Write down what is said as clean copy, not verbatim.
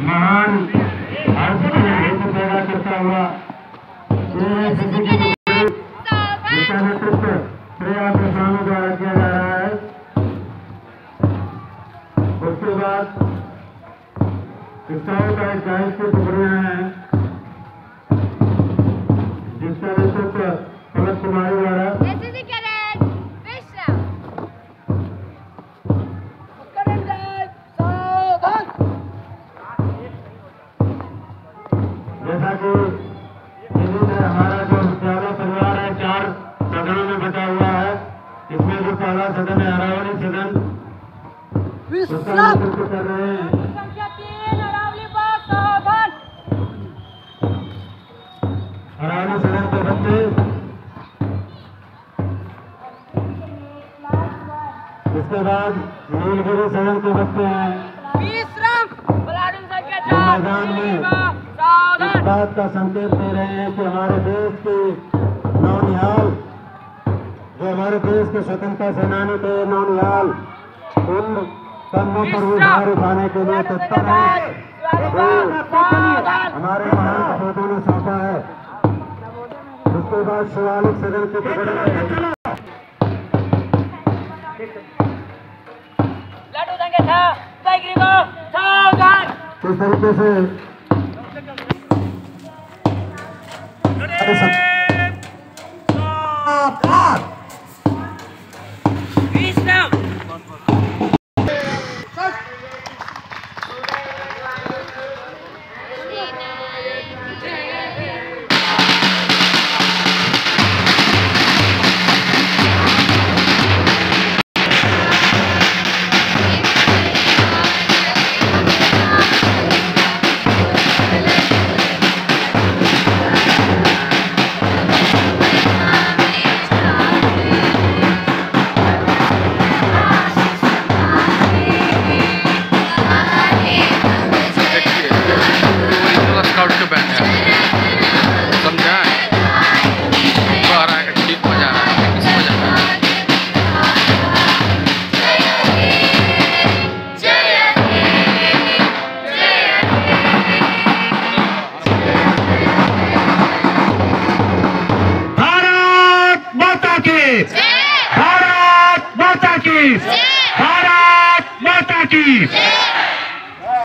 महान हर्ष पैदा करता हुआ जिसका नेतृत्व प्रिया प्रसानों द्वारा किया जा रहा है। उसके बाद शिक्षाओं का एक दायित्व टुकड़ियां हैं जिसका नेतृत्व पलक कुमारी द्वारा। जैसा कि हमारा जो विद्यालय परिवार है 4 सदनों में बटा हुआ है। इसमें जो पहला सदन है अरावली सदन, उसका नेतृत्व कर रहे हैं अरावली सदन के बच्चे। इसके बाद नीलगिरी सदन के बच्चे हैं मैदान में इस बात का संकेत दे रहे हैं कि हमारे देश के नौनिहाल, जो हमारे देश के स्वतंत्रता सेनानी थे नौनिहाल, उन कदमों पर वो भार उठाने के लिए तत्पर है हमारे महान सपूतों ने सौंपा है। उसके बाद शिवालिक सदन के टुकड़े इस तरीके से भारत माता की